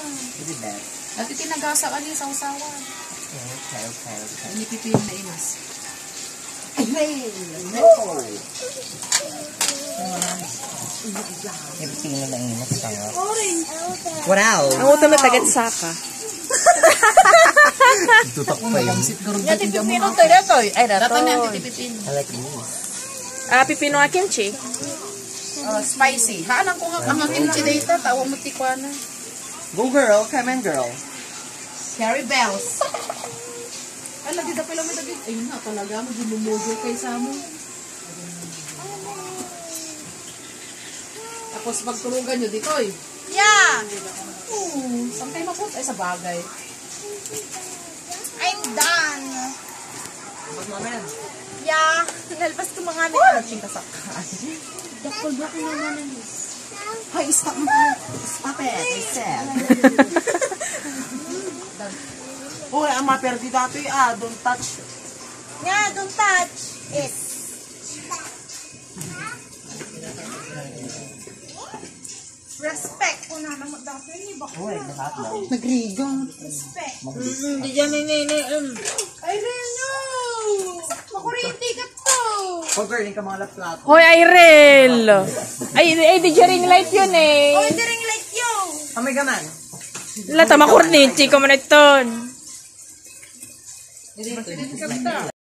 Is it bad? Dati tinagasa ka niya sa usawan. Okay. Ini pipin na imas. No! Yung pipino na imas ka nga. What else? Ang utang na tagat saka. Tutok pa yun. Yan, pipino to. Ay, Dapat na dato. ang pipin. I like this. Pipino nga kimchi. Spicy. Haanan ko nga ang kimchi data. Tawa mo tikwana. Go girl, come on girl. Carrie Bells. Ay, lagi na pala may dagig. Ayun na, talaga mo. Gilumugo kay Samo. Tapos magtulugan nyo dito eh. Yeah, Saan kayo mapot? Ay, sa bagay. I'm done. Ba't naman? Yeah, nalpas ko mga Ching kasakay. Dakol-dakol naman ang Hey, stop it, I said. Uy, ang maperdi dati don't touch. Yeah, don't touch it. Respect ko na naman dati. Hindi ba ko? Uy, lahat daw. Nagrigang. Respect. Hindi dyan, I don't know. Makurinti ka to. Oh girl, yung ka mga laplat. Hoy, Irel! Ay, di dyan ring light yun eh. Oh, hindi rin like you. Kamay gaman. Lata, makurninchi ko man ito.